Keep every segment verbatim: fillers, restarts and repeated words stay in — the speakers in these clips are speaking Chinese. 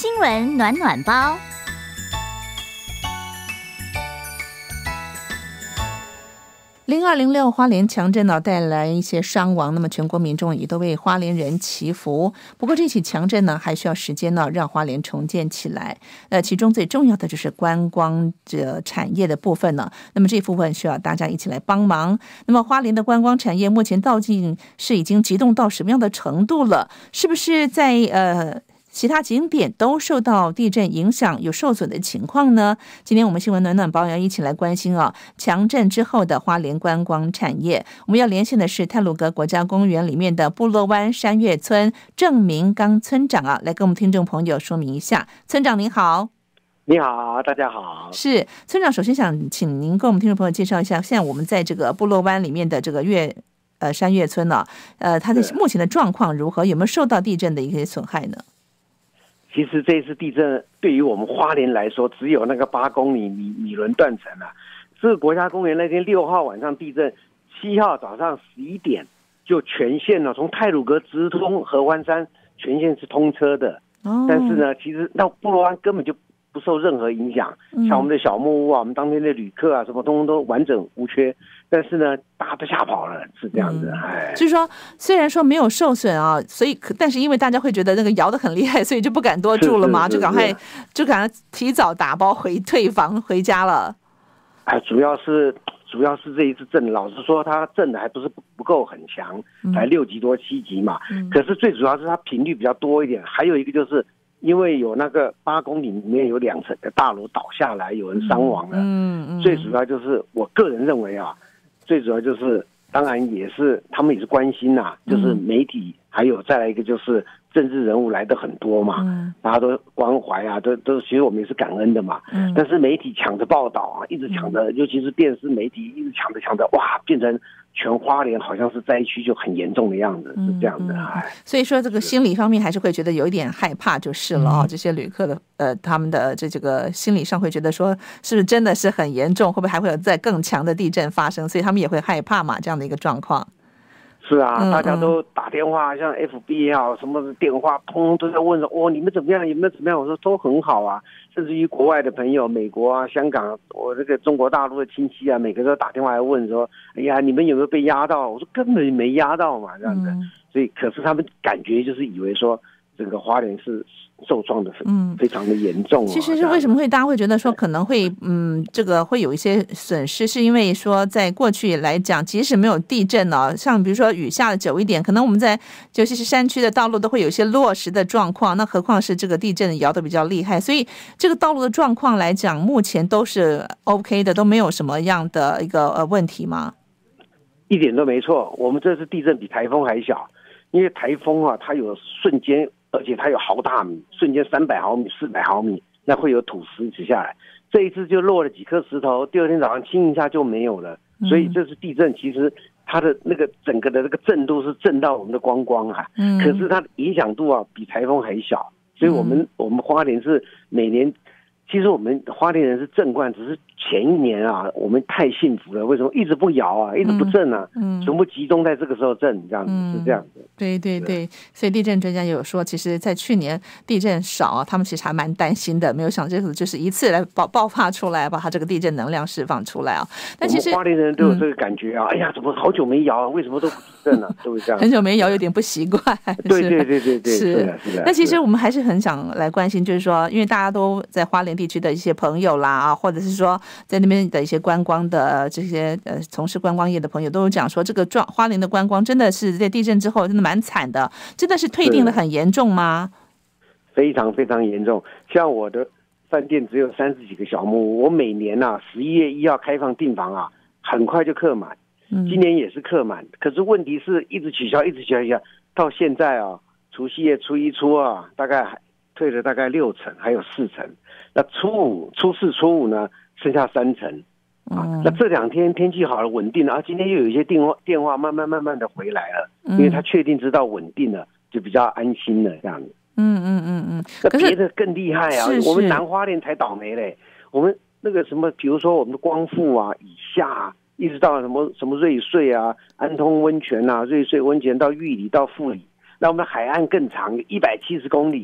新闻暖暖包。 零二零六花莲强震呢带来一些伤亡，那么全国民众也都为花莲人祈福。不过这起强震呢还需要时间呢让花莲重建起来。呃，其中最重要的就是观光这产业的部分呢，那么这部分需要大家一起来帮忙。那么花莲的观光产业目前到底是已经急动到什么样的程度了？是不是在呃？其他景点都受到地震影响，有受损的情况呢？今天我们新闻暖暖包要一起来关心啊，强震之后的花莲观光产业。我们要连线的是太鲁阁国家公园里面的部落湾山月村郑明刚村长啊，来跟我们听众朋友说明一下。村长您好。 你好，大家好。 是村长，首先想请您跟我们听众朋友介绍一下，现在我们在这个部落湾里面的这个月呃山月村呢、啊，呃，它的目前的状况如何？有没有受到地震的一些损害呢？ 其实这一次地震对于我们花莲来说，只有那个八公里米米伦断层啊。这个国家公园那天六号晚上地震，七号早上十一点就全线了，从太鲁阁直通合欢山，全线是通车的。哦、但是呢，其实到部落湾根本就不受任何影响，像我们的小木屋啊，我们当天的旅客啊，什么通通都完整无缺。但是呢，大家都吓跑了，是这样子。哎、嗯， 就是说，虽然说没有受损啊，所以但是因为大家会觉得那个摇得很厉害，所以就不敢多住了嘛，就赶快就赶快提早打包回退房回家了。 哎，主要是主要是这一次震，老实说，它震的还不是不够很强，才六级多七级嘛。嗯、可是最主要是它频率比较多一点，还有一个就是。因为有那个八公里里面有两层的大楼倒下来，有人伤亡了。嗯嗯。最主要就是我个人认为啊，最主要就是当然也是他们也是关心呐、啊，就是媒体还有再来一个就是政治人物来的很多嘛，嗯、大家都关怀啊，都都其实我们也是感恩的嘛。嗯。但是媒体抢着报道啊，一直抢着，尤其是电视媒体一直抢着抢着，哇，变成。全花莲好像是灾区就很严重的样子，是这样的。哎、嗯， 所以说这个心理方面还是会觉得有一点害怕就是了啊、哦。这些旅客的呃，他们的这这个心理上会觉得说，是不是真的是很严重？会不会还会有再更强的地震发生？所以他们也会害怕嘛，这样的一个状况。 是啊，嗯、大家都打电话，像 F B 啊什么的电话，通通都在问说，哦，你们怎么样？有没有怎么样？我说都很好啊。甚至于国外的朋友，美国啊、香港，我这个中国大陆的亲戚啊，每个都打电话来问说，哎呀，你们有没有被压到？我说根本没压到嘛，这样子。嗯、所以，可是他们感觉就是以为说，整个花莲是受创的嗯非常的严重、啊。 其实是为什么会大家会觉得说可能会嗯这个会有一些损失，是因为说在过去来讲，即使没有地震呢、啊，像比如说雨下的久一点，可能我们在尤其是山区的道路都会有一些落石的状况，那何况是这个地震摇得比较厉害，所以这个道路的状况来讲，目前都是 OK 的，都没有什么样的一个呃问题吗？ 一点都没错，我们这次地震比台风还小，因为台风啊，它有瞬间。而且它有毫大米，瞬间三百毫米、四百毫米，那会有土石子下来。这一次就落了几颗石头，第二天早上清一下就没有了。所以这次地震其实它的那个整个的这个震度是震到我们的光光啊，嗯、可是它的影响度啊比台风还小。所以我们、嗯、我们花莲是每年，其实我们花莲人是震惯，只是前一年啊我们太幸福了，为什么一直不摇啊，一直不震啊，嗯、全部集中在这个时候震，这样子、嗯、是这样子。 对对对，所以地震专家也有说，其实在去年地震少啊，他们其实还蛮担心的，没有想这个就是一次来爆爆发出来，把它这个地震能量释放出来啊。但其实花莲人都有这个感觉啊，嗯、哎呀，怎么好久没摇啊？为什么都不震啊？都是这样。 很久没摇，有点不习惯。 对对对对对， 是是的，是的。 那其实我们还是很想来关心，就是说，因为大家都在花莲地区的一些朋友啦啊，或者是说在那边的一些观光的这些呃从事观光业的朋友，都有讲说，这个状花莲的观光真的是在地震之后真的蛮惨的。真的是退订的很严重吗？ 非常非常严重。像我的饭店只有三十几个小木屋，我每年啊十一月一号开放订房啊，很快就客满。今年也是客满，可是问题是一直取消，一直取消，取消到现在啊，除夕夜、初一、初二，大概退了大概六成，还有四成。那初五、初四、初五呢，剩下三成。啊，那这两天天气好了，稳定了啊。今天又有一些电话电话慢慢慢慢的回来了，因为他确定知道稳定了，就比较安心了这样子。 嗯嗯嗯嗯。 那别的更厉害啊！我们南花莲才倒霉嘞。我们那个什么，比如说我们的光复啊、以下、啊，一直到什么什么瑞穗啊、安通温泉啊、瑞穗温泉到玉里到富里，那我们海岸更长，一百七十公里。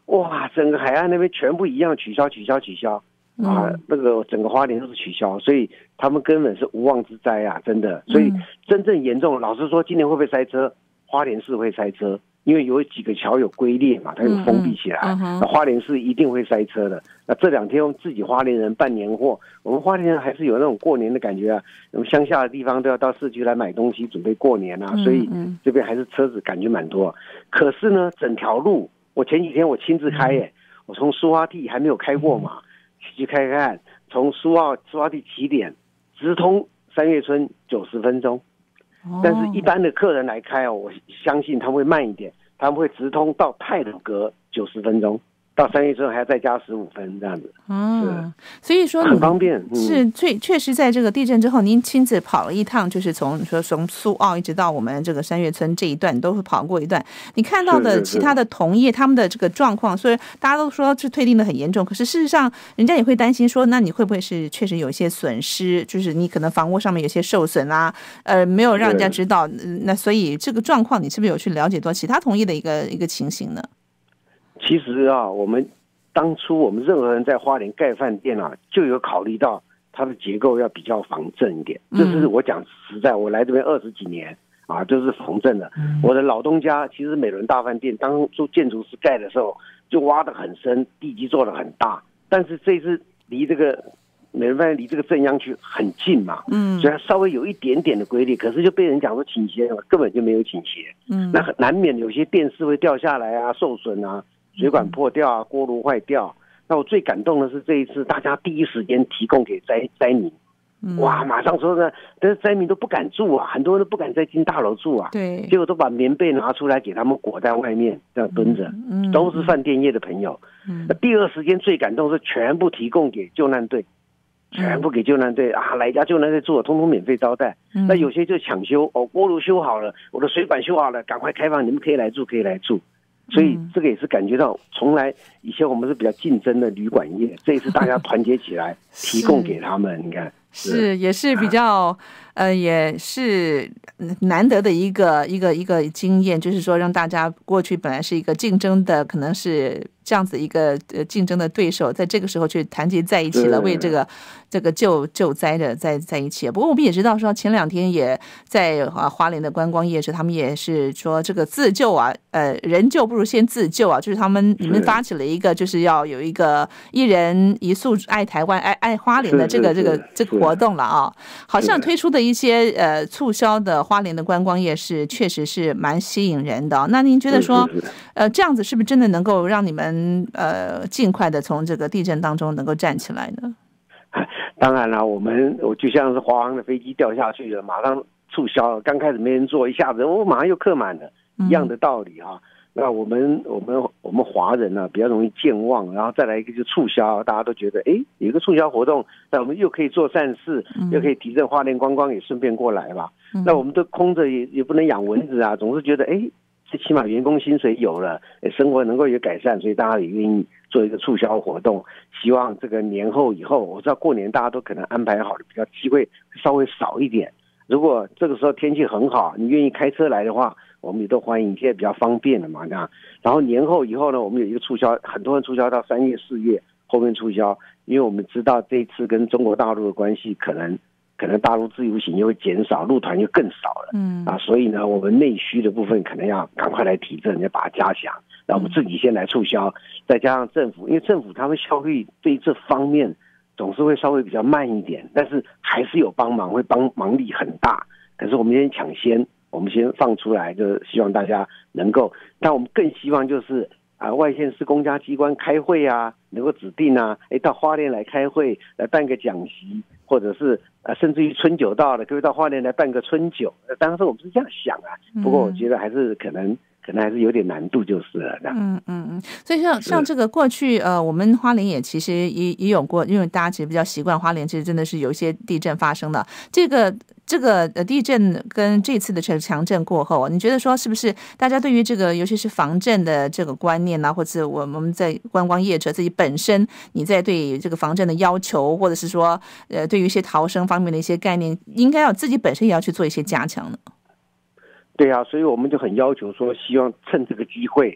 哇，整个海岸那边全部一样取消取消取消啊，那个整个花莲都是取消，所以他们根本是无妄之灾啊，真的。所以真正严重，老实说，今年会不会塞车？花莲市会塞车。因为有几个桥有龟裂嘛，它有封闭起来，嗯嗯、那花莲市一定会塞车的。那这两天我们自己花莲人办年货，我们花莲人还是有那种过年的感觉啊。我们乡下的地方都要到市区来买东西，准备过年啊，所以这边还是车子感觉蛮多。可是呢，整条路，我前几天我亲自开耶、欸，我从苏花地还没有开过嘛，去开开看，从苏澳苏花地起点直通三月村九十分钟。但是一般的客人来开哦，我相信他们会慢一点，他们会直通到太鲁阁九十分钟，到三月村还要再加十五分这样子。 嗯，所以说很方便。 嗯、是确确实在这个地震之后，您亲自跑了一趟，就是从说从苏澳一直到我们这个三月村这一段，都是跑过一段。你看到的其他的同业他们的这个状况，虽然大家都说是退订的很严重，可是事实上人家也会担心说，那你会不会是确实有一些损失，就是你可能房屋上面有些受损啦、啊，呃，没有让人家知道。那所以这个状况，你是不是有去了解到其他同业的一个一个情形呢？ 其实啊，我们当初我们任何人在花莲盖饭店啊，就有考虑到它的结构要比较防震一点。这是我讲实在，我来这边二十几年啊，就是防震的。我的老东家其实美伦大饭店当初建筑师盖的时候就挖得很深，地基做得很大，但是这次离这个美伦饭店离这个震央区很近嘛，嗯，所以它稍微有一点点的龟裂，可是就被人讲说倾斜了，根本就没有倾斜。嗯，那难免有些电视会掉下来啊，受损啊。水管破掉啊，锅炉坏掉。那我最感动的是这一次，大家第一时间提供给灾灾民，哇，马上说呢，但是灾民都不敢住啊，很多人都不敢再进大楼住啊。 对， 结果都把棉被拿出来给他们裹在外面，这样蹲着，嗯、都是饭店业的朋友。嗯、那第二时间最感动是全部提供给救难队，全部给救难队啊，哪一家救难队住，通通免费招待。嗯、那有些就抢修，哦，锅炉修好了，我的水管修好了，赶快开放，你们可以来住，可以来住。所以这个也是感觉到，从来以前我们是比较竞争的旅馆业，这一次大家团结起来，提供给他们，你看是也是比较、啊、呃也是难得的一个一个一个经验，就是说让大家过去本来是一个竞争的，可能是这样子一个呃竞争的对手，在这个时候去团结在一起了，为这个这个救救灾的在在一起。不过我们也知道说，前两天也在啊花莲的观光业者，他们也是说这个自救啊，呃人救不如先自救啊，就是他们你们发起了一个就是要有一个一人一宿爱台湾爱爱花莲的这个这个这个活动了啊，好像推出的一些呃促销的花莲的观光业是确实是蛮吸引人的。那您觉得说呃这样子是不是真的能够让你们呃尽快的从这个地震当中能够站起来呢？ 当然了，我们我就像是华航的飞机掉下去了，马上促销，刚开始没人坐，一下子我、哦、马上又客满了，一样的道理啊。嗯、那我们我们我们华人呢、啊、比较容易健忘，然后再来一个就促销，大家都觉得哎有一个促销活动，那我们又可以做善事，嗯、又可以提振花莲观光，也顺便过来吧。嗯、那我们都空着也也不能养蚊子啊，总是觉得哎。最起码员工薪水有了，生活能够有改善，所以大家也愿意做一个促销活动。希望这个年后以后，我知道过年大家都可能安排好的比较机会稍微少一点。如果这个时候天气很好，你愿意开车来的话，我们也都欢迎，现在比较方便了嘛，这样。然后年后以后呢，我们有一个促销，很多人促销到三月、四月后面促销，因为我们知道这一次跟中国大陆的关系可能。可能大陆自由行又会减少，入团又更少了，嗯啊，所以呢，我们内需的部分可能要赶快来提振，要把它加强。然后我们自己先来促销，再加上政府，因为政府他们效率对这方面总是会稍微比较慢一点，但是还是有帮忙，会帮忙力很大。可是我们先抢先，我们先放出来，就是希望大家能够，但我们更希望就是啊，外县市公家机关开会啊，能够指定啊，哎，到花莲来开会，来办个讲习。或者是呃，甚至于春酒到了，可不可以到花莲来办个春酒？当时我们是这样想啊，不过我觉得还是可能。可能还是有点难度就是了。 嗯嗯嗯，所以像像这个过去呃，我们花莲也其实也也有过，因为大家其实比较习惯花莲，其实真的是有一些地震发生的。这个这个呃地震跟这次的强震过后，你觉得说是不是大家对于这个尤其是防震的这个观念啊，或者我们在观光业者自己本身，你在对这个防震的要求，或者是说呃对于一些逃生方面的一些概念，应该要自己本身也要去做一些加强呢？ 对啊，所以我们就很要求说，希望趁这个机会，把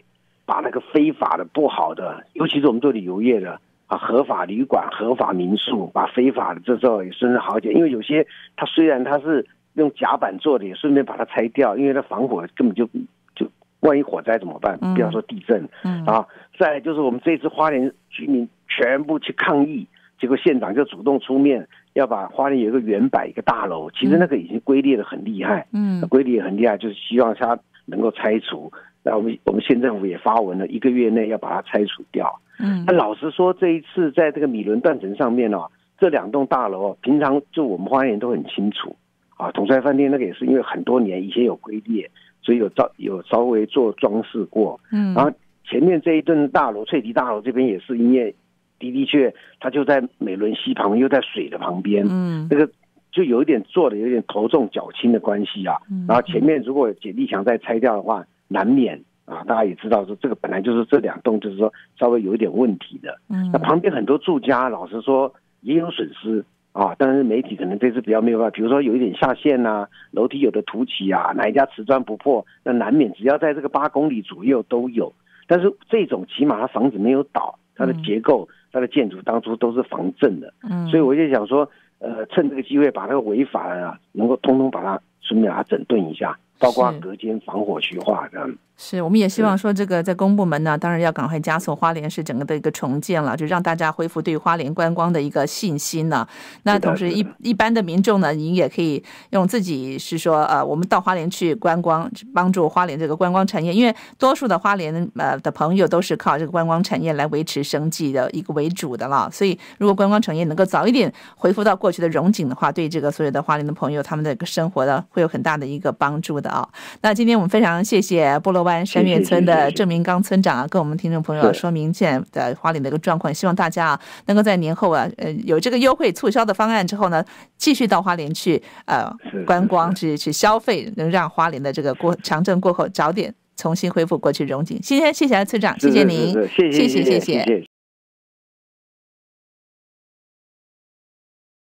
把那个非法的不好的，尤其是我们做旅游业的啊，合法旅馆、合法民宿，把非法的这时候也顺便好一点，因为有些它虽然它是用甲板做的，也顺便把它拆掉，因为它防火根本就就万一火灾怎么办？不要说地震，嗯啊，再来就是我们这次花莲居民全部去抗议，结果县长就主动出面，要把花莲有一个原柏一个大楼，其实那个已经龟裂的很厉害，嗯，龟裂很厉害，就是希望它能够拆除。那我们我们县政府也发文了，一个月内要把它拆除掉。嗯，那老实说，这一次在这个米伦断层上面哦，这两栋大楼平常就我们花莲人都很清楚啊。统帅饭店那个也是因为很多年以前有龟裂，所以有稍有稍微做装饰过。嗯，然后前面这一栋大楼翠堤大楼这边也是因为的的确它就在美伦溪旁边，又在水的旁边。嗯，那个就有一点做的有点头重脚轻的关系啊。嗯，然后前面如果简力墙再拆掉的话，难免啊，大家也知道说这个本来就是这两栋就是说稍微有一点问题的。嗯，那旁边很多住家老实说也有损失啊，但是媒体可能这次比较没有办法，比如说有一点下陷啊，楼梯有的凸起啊，哪一家瓷砖不破，那难免只要在这个八公里左右都有。但是这种起码它房子没有倒，它的结构、它的建筑当初都是防震的。嗯，所以我就想说，呃，趁这个机会把那个违法的啊，能够通通把它顺便把它整顿一下。包括隔间防火区化这样。 是，我们也希望说这个在公部门呢，当然要赶快加速花莲市整个的一个重建了，就让大家恢复对花莲观光的一个信心呢。那同时一一般的民众呢，你也可以用自己是说呃，我们到花莲去观光，帮助花莲这个观光产业，因为多数的花莲呃的朋友都是靠这个观光产业来维持生计的一个为主的了。所以如果观光产业能够早一点恢复到过去的荣景的话，对这个所有的花莲的朋友他们的一个生活呢，会有很大的一个帮助的啊。那今天我们非常谢谢部落湾山岳村的郑明刚村长啊，跟我们听众朋友说明现在的花莲的一个状况，希望大家啊能够在年后啊呃有这个优惠促销的方案之后呢，继续到花莲去呃观光去去消费，能让花莲的这个过强震过后早点重新恢复过去荣景。今天谢谢村长，谢谢您， 谢谢谢谢谢谢。